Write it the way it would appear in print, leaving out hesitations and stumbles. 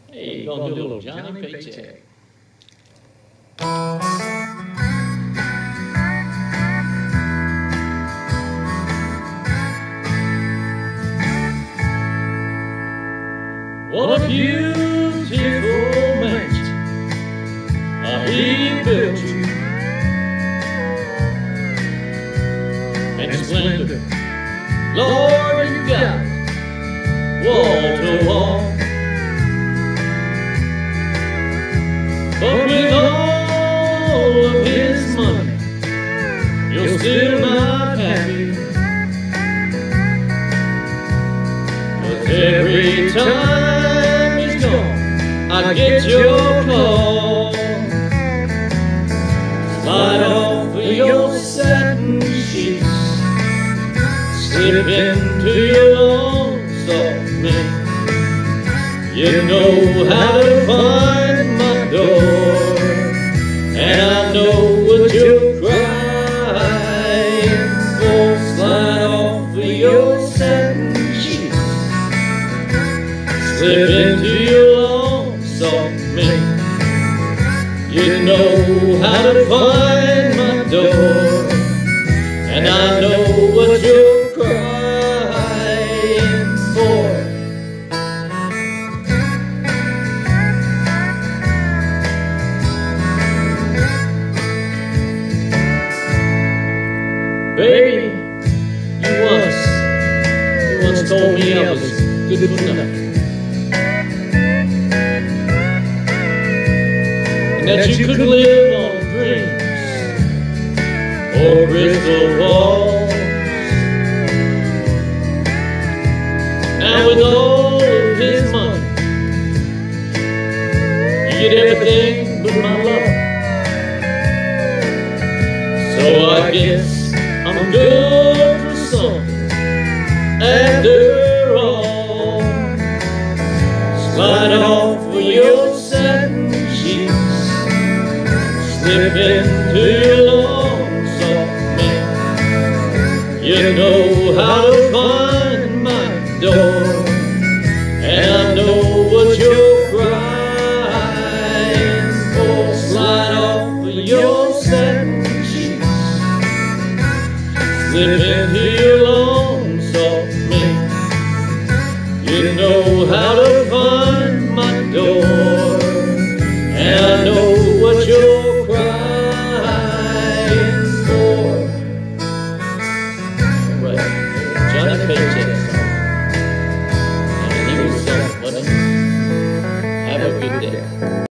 Hey, gonna do a little Johnny Paycheck. What a beautiful mansion he built you, and splendor, Lord, you got it, wall to wall. But with all of his money, you're still not happy, 'cause every time he's gone, I get your call. Slide off of your satin sheets, slip into your long soft mink. You know how to find my door, and I know what you're crying for. Slide off of your satin sheets, slip into your long soft mink. You know how to find my door, and I know what you're crying for. Baby, you once told me I was good for nothing, and that you could live on dreams or crystal walls. Now with all of his money, you get everything but my love. So I guess I'm good for something after all. Slide off of your satin sheets, slip into your long soft mink. You know how to find my door, and I know what you're crying for. Slide off of your satin sheets, slip into your long soft mink. You know how to find my door, and I know what you're crying for. Right, Johnny Paycheck song. And he was something, wasn't he? Have a good day.